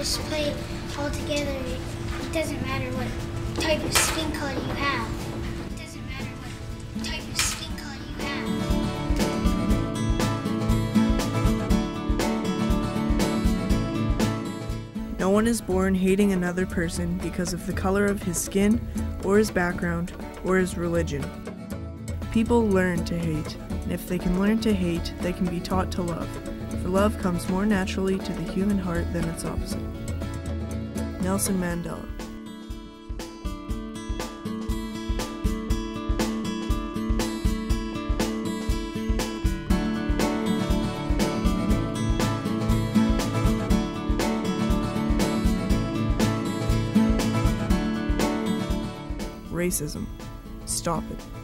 just play all together. It doesn't matter what type of skin color you have. It doesn't matter what type of skin color you have. No one is born hating another person because of the color of his skin, or his background, or his religion. People learn to hate, and if they can learn to hate, they can be taught to love, for love comes more naturally to the human heart than its opposite. Nelson Mandela. Racism. Stop it.